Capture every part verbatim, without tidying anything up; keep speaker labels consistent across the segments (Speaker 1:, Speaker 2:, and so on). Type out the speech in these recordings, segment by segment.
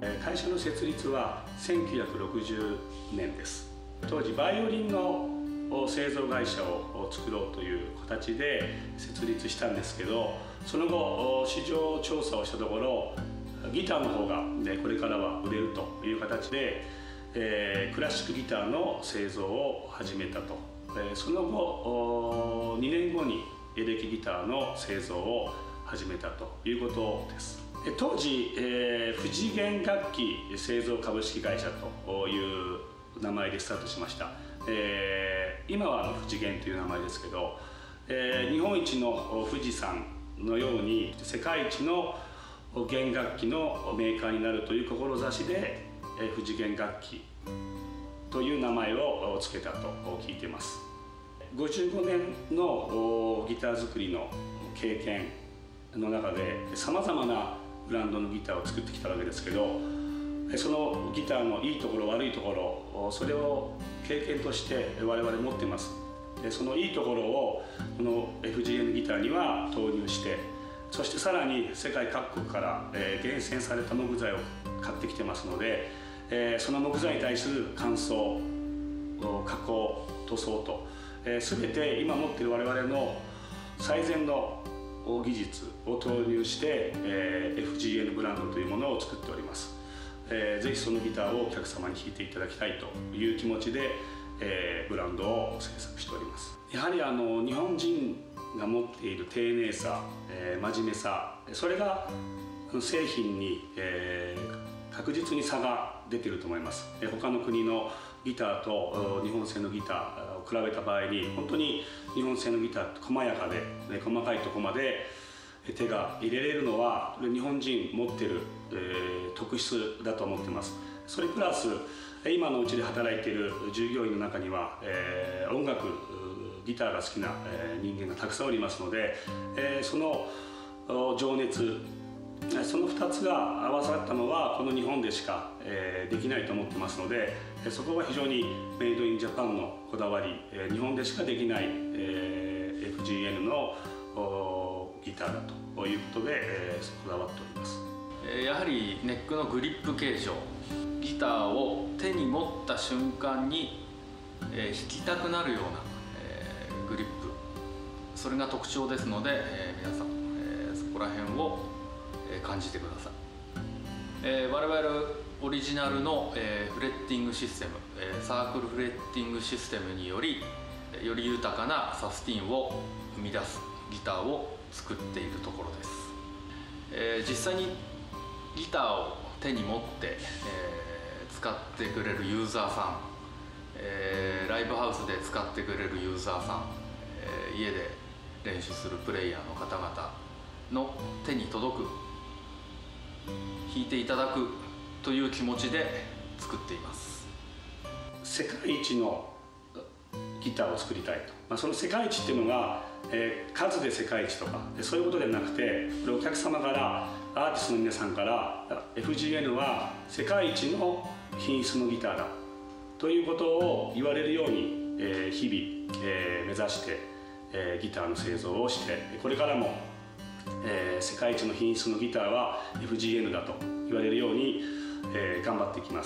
Speaker 1: 会社の設立はせんきゅうひゃくろくじゅうねんです。当時バイオリンの製造会社を作ろうという形で設立したんですけど、その後市場調査をしたところ、ギターの方がこれからは売れるという形で、えー、クラシックギターの製造を始めたと。その後にねんごにエレキギターの製造を始めたということです。当時、えー、富士弦楽器製造株式会社という名前でスタートしました。えー、今は富士弦という名前ですけど、えー、日本一の富士山のように世界一の弦楽器のメーカーになるという志で、えー、富士弦楽器という名前を付けたと聞いています。ごじゅうごねんのギター作りの経験の中でさまざまなブランドのギターを作ってきたわけですけど、そのギターのいいところ悪いところ、それを経験として我々持っています。でそのいいところをこの エフジーエヌ ギターには投入して、そしてさらに世界各国から、えー、厳選された木材を買ってきてますので、えー、その木材に対する乾燥、加工、塗装と、えー、全て今持っている我々の最善の技術を投入して、えー、エフジーエヌ ブランドというものを作っております。えー、ぜひそのギターをお客様に弾いていただきたいという気持ちで、えー、ブランドを制作しております。やはりあの日本人が持っている丁寧さ、えー、真面目さ、それが製品に、えー、確実に差が出ていると思います。えー、他の国のギターと日本製のギターを比べた場合に、本当に日本製のギターって細やかで、ね、細かいところまで手が入れれるのは日本人持ってる、えー、特質だと思っています。それプラス今のうちで働いている従業員の中には、えー、音楽ギターが好きな、えー、人間がたくさんおりますので、えー、その情熱、そのふたつが合わさったのはこの日本でしか、えー、できないと思ってますので、そこは非常にメイドインジャパンのこだわり、えー、日本でしかできない、えー、エフジーエヌ のギターだということで、えー、こだわっております。
Speaker 2: やはりネックのグリップ形状、ギターを手に持った瞬間に、えー、弾きたくなるような、えー、グリップ、それが特徴ですので、えー、皆さん、えー、そこら辺を、えー、感じてください。えー、我々オリジナルの、えー、フレッティングシステム、えー、サークルフレッティングシステムによりより豊かなサスティンを生み出すギターを作っているところです。えー、実際にギターを手に持って、えー、使ってくれるユーザーさん、えー、ライブハウスで使ってくれるユーザーさん、えー、家で練習するプレイヤーの方々の手に届く、弾いていただくという気持ちで作っています。
Speaker 1: 世界一のギターを作りたいと、まあ、その世界一っていうのが、えー、数で世界一とかそういうことではなくて、お客様からアーティストの皆さんから エフジーエヌ は世界一の品質のギターだということを言われるように、えー、日々、えー、目指して、えー、ギターの製造をして、これからも、えー、世界一の品質のギターは エフジーエヌ だと言われるように、えー、頑張っていきます。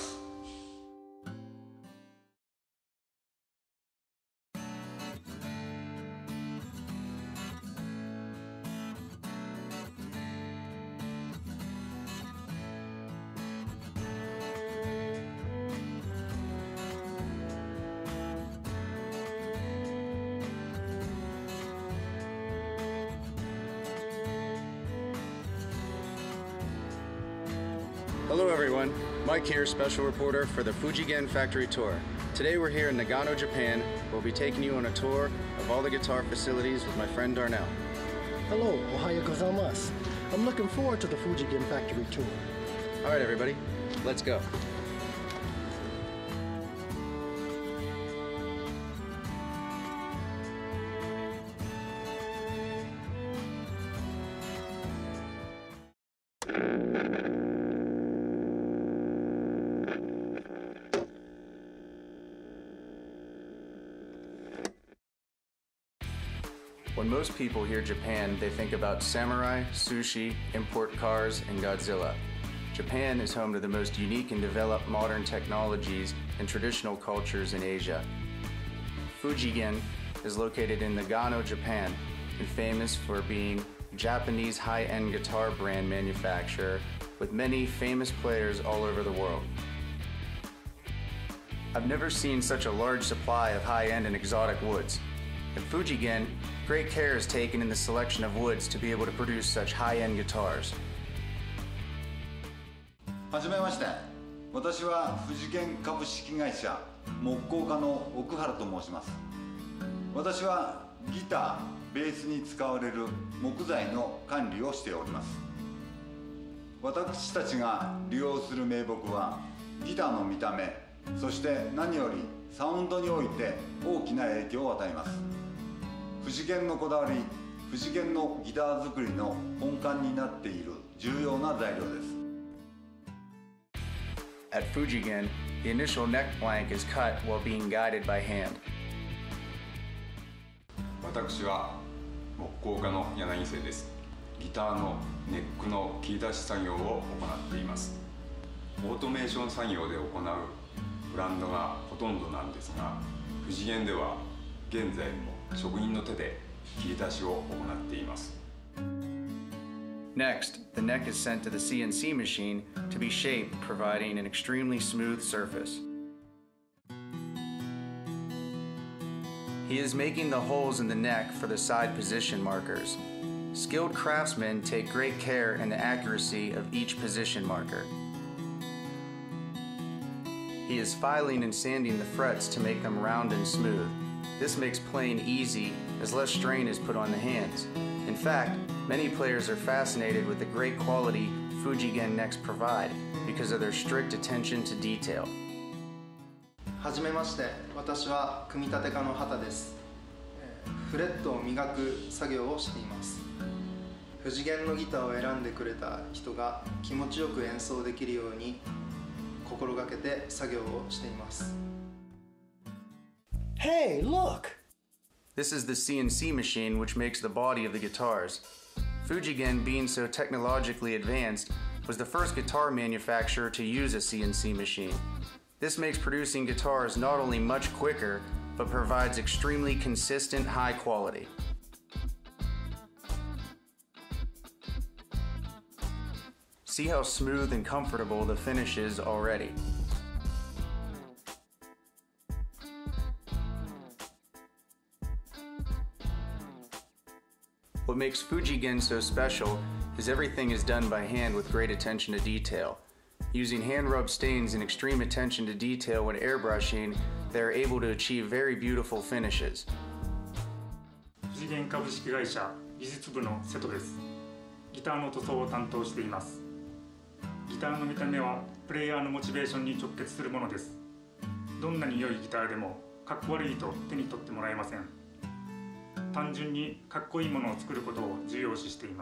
Speaker 3: Hello everyone, Mike here, special reporter for the Fujigen Factory Tour. Today we're here in Nagano, Japan. We'll be taking you on a tour of all the guitar facilities with my friend Darnell.
Speaker 4: Hello, ohayo gozaimasu. I'm looking forward to the Fujigen Factory Tour.
Speaker 3: Alright everybody, let's go. When most people hear Japan, they think about samurai, sushi, import cars, and Godzilla. Japan is home to the most unique and developed modern technologies and traditional cultures in Asia. Fujigen is located in Nagano, Japan, and famous for being a Japanese high-end guitar brand manufacturer with many famous players all over the world. I've never seen such a large supply of high-end and exotic woods. At Fujigen, great care is taken in the selection of woods to be able to produce such high-end guitars.
Speaker 5: はじめまして。私は富士建株式会社木工家の奥原と申します。私はギター、ベースに使われる木材の管理をしております。私たちが利用する名木はギターの見た目、そして何よりサウンドにおいて大きな影響を与えます。富士建のこだわり、富士建のギター作りの根幹になっている重要な材料です。
Speaker 3: At Fujigen, the initial neck blank is cut while being guided by hand.
Speaker 6: 私は木工家の柳瀬です。ギターのネックの切り出し作業を行っています。オートメーション作業で行うブランドがほとんどなんですが、富士建では現在も職人の手で切り出しを行っています。
Speaker 3: Next, the neck is sent to the C N C machine to be shaped, providing an extremely smooth surface. He is making the holes in the neck for the side position markers. Skilled craftsmen take great care in the accuracy of each position marker. He is filing and sanding the frets to make them round and smooth. This makes playing easy as less strain is put on the hands. In fact, many players are fascinated with the great quality Fujigen necks provide because of their strict attention to detail.
Speaker 7: はじめまして、私は組み立て家の畑です。フレットを磨く作業をしています。富士建のギターを選んでくれた人が気持ちよく演奏できるように心がけて作業をしています。
Speaker 4: Hey, look!
Speaker 3: This is the C N C machine which makes the body of the guitars. Fujigen, being so technologically advanced, was the first guitar manufacturer to use a C N C machine. This makes producing guitars not only much quicker, but provides extremely consistent high quality. See how smooth and comfortable the finish is already. What makes Fujigen so special is everything is done by hand with great attention to detail. Using hand-rubbed stains and extreme attention to detail when airbrushing, they are able to achieve very beautiful finishes.
Speaker 8: 富士建株式会社技術部の瀬戸です。ギターの塗装を担当しています。ギターの見た目はプレイヤーのモチベーションに直結するものです。どんなに良いギターでもかっこ悪いと手に取ってもらえません。単純にかっこいいものを作ることを重要視しています。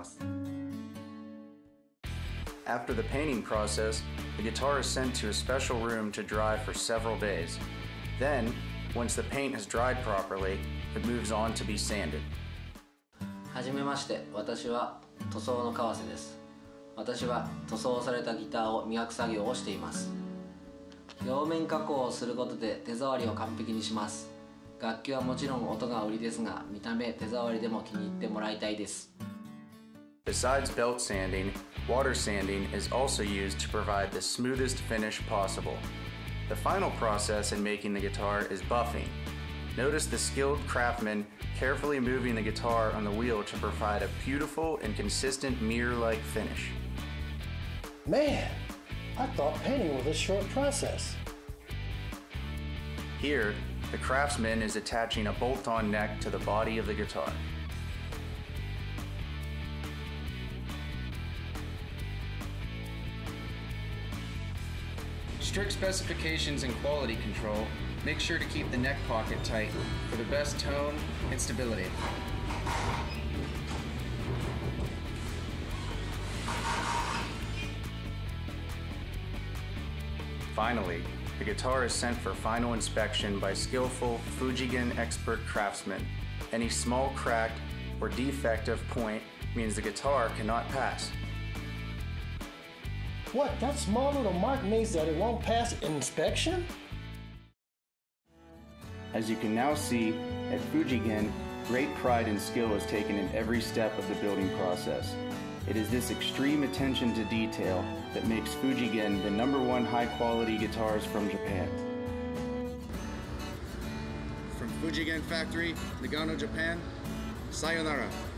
Speaker 3: After the painting process, the guitar is sent to a special room to dry for several days. Then, once the paint has dried properly, it moves on to be sanded.
Speaker 9: はじめまして、私は塗装の川瀬です。私は塗装されたギターを磨く作業をしています。表面加工をすることで手触りを完璧にします。楽器はもちろん音が売りですが、見た目、手触りでも気に入ってもらいたいです。
Speaker 3: Besides belt sanding, water sanding is also used to provide the smoothest finish possible. The final process in making the guitar is buffing. Notice the skilled craftsman carefully moving the guitar on the wheel to provide a beautiful and consistent mirror-like finish.
Speaker 4: Man, I thought painting was a short process.
Speaker 3: Here, the craftsman is attaching a bolt-on neck to the body of the guitar. Strict specifications and quality control make sure to keep the neck pocket tight for the best tone and stability. Finally, the guitar is sent for final inspection by skillful Fujigen expert craftsmen. Any small crack or defective point means the guitar cannot pass.
Speaker 4: What, that small little mark means that it won't pass inspection?
Speaker 3: As you can now see, at Fujigen, great pride and skill is taken in every step of the building process. It is this extreme attention to detail that makes Fujigen the number one high-quality guitars from Japan. From Fujigen Factory, Nagano, Japan, sayonara.